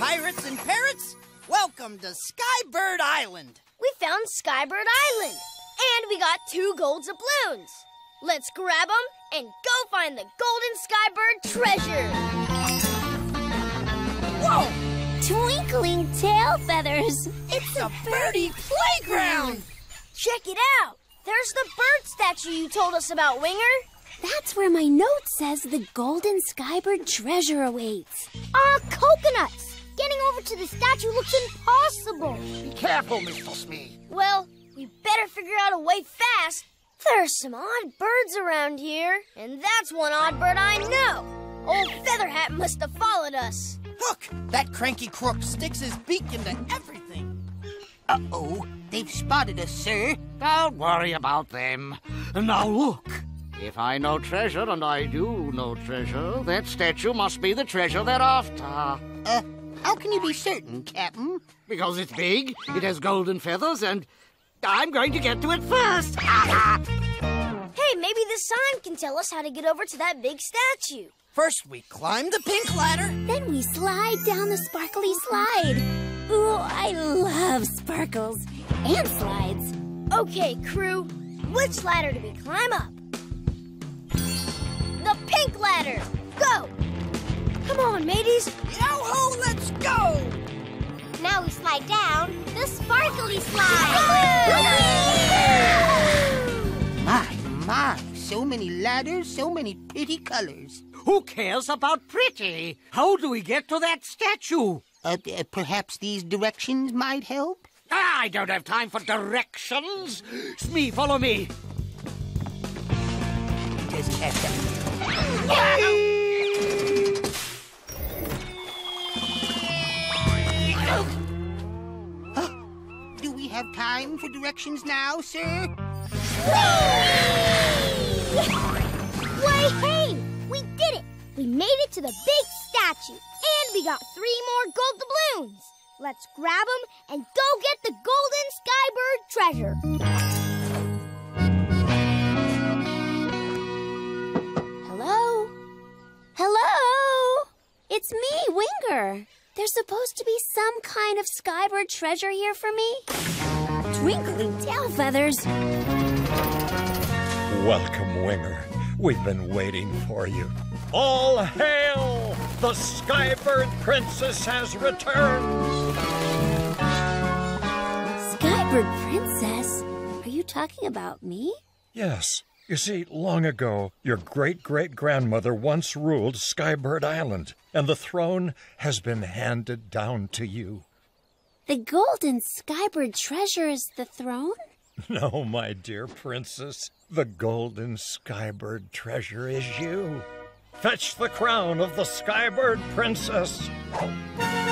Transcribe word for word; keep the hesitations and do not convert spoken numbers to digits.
pirates and parrots. Welcome to Skybird Island. We found Skybird Island, and we got two gold doubloons. Let's grab them and go find the golden Skybird treasure. Whoa! Twinkling tail feathers. It's a birdie playground. Check it out. There's the bird statue you told us about, Winger. That's where my note says the golden Skybird treasure awaits. Ah, uh, coconuts! Getting over to the statue looks impossible. Be careful, Mister Smee. Well, we better figure out a way fast. There's some odd birds around here, and that's one odd bird I know. Old Featherhat must have followed us. Look, that cranky crook sticks his beak into everything. Uh-oh, they've spotted us, sir. Don't worry about them. Now look. If I know treasure, and I do know treasure, that statue must be the treasure they're after. Uh, how can you be certain, Captain? Because it's big, it has golden feathers, and I'm going to get to it first. Hey, maybe this sign can tell us how to get over to that big statue. First, we climb the pink ladder. Then we slide down the sparkly slide. Ooh, I love sparkles and slides. Okay, crew, which ladder do we climb up? The pink ladder! Go! Come on, mateys! Yo-ho, let's go! Now we slide down the sparkly slide! My, my, so many ladders, so many pretty colors. Who cares about pretty? How do we get to that statue? Uh, uh, perhaps these directions might help? I don't have time for directions. Smee, follow me. Doesn't have to. Do we have time for directions now, sir? Why, hey! We did it! We made it to the big statue, and we got three more gold doubloons. Let's grab them and go get the golden Skybird treasure. Hello? Hello? It's me, Winger. There's supposed to be some kind of Skybird treasure here for me. Twinkling tail feathers. Welcome, Winger. We've been waiting for you. All hail! The Skybird Princess has returned! Skybird Princess? Are you talking about me? Yes. You see, long ago, your great-great-grandmother once ruled Skybird Island, and the throne has been handed down to you. The golden Skybird treasure is the throne? No, my dear princess. The golden Skybird treasure is you. Fetch the crown of the Skybird Princess.